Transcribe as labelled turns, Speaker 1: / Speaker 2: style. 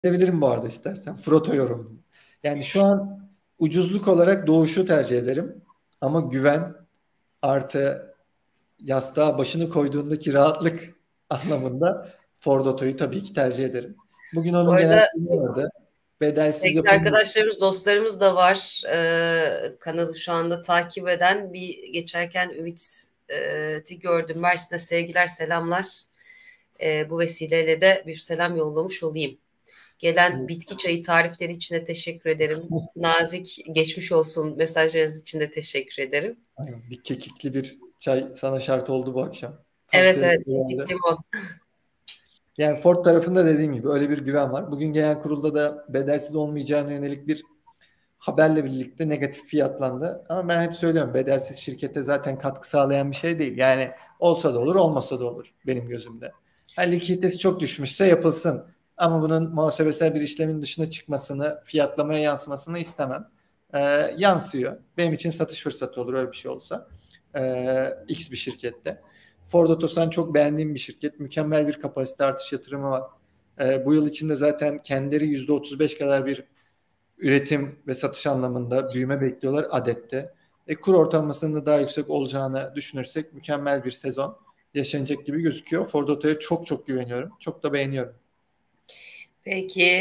Speaker 1: Edebilirim bu arada istersen. Froto yorum. Yani şu an ucuzluk olarak Doğuş'u tercih ederim. Ama güven artı yastığa başını koyduğundaki rahatlık anlamında Ford Oto'yu tabii ki tercih ederim. Bugün
Speaker 2: Bu
Speaker 1: onun genel
Speaker 2: arada
Speaker 1: kurulu vardı. Bedelsiz
Speaker 2: sevgili
Speaker 1: yapım.
Speaker 2: arkadaşlarımız, dostlarımız da var. Kanalı şu anda takip eden. Bir geçerken Ümit'i gördüm. Mersin'e sevgiler, selamlar. Bu vesileyle de bir selam yollamış olayım. Gelen bitki çayı tarifleri için de teşekkür ederim. Nazik geçmiş olsun mesajlarınız için de teşekkür ederim.
Speaker 1: Aynen, bir kekikli bir çay sana şart oldu bu akşam.
Speaker 2: Evet,
Speaker 1: Tavsiye
Speaker 2: evet,
Speaker 1: ederim.
Speaker 2: limon.
Speaker 1: Yani Ford tarafında dediğim gibi öyle bir güven var. Bugün genel kurulda da bedelsiz olmayacağına yönelik bir haberle birlikte negatif fiyatlandı. Ama ben hep söylüyorum, bedelsiz şirkete zaten katkı sağlayan bir şey değil. Yani olsa da olur, olmasa da olur benim gözümde. Ha, likiditesi çok düşmüşse yapılsın. Ama bunun muhasebesel bir işlemin dışına çıkmasını, fiyatlamaya yansımasını istemem. Ee, Yansıyor. Benim için satış fırsatı olur öyle bir şey olsa. X bir şirkette. Ford Otosan çok beğendiğim bir şirket. Mükemmel bir kapasite artış yatırımı var. Bu yıl içinde zaten kendileri %35 kadar bir üretim ve satış anlamında büyüme bekliyorlar adette. Kur ortalamasının da daha yüksek olacağını düşünürsek mükemmel bir sezon yaşanacak gibi gözüküyor. Ford Oto'ya çok çok güveniyorum. Çok da beğeniyorum.
Speaker 2: Peki.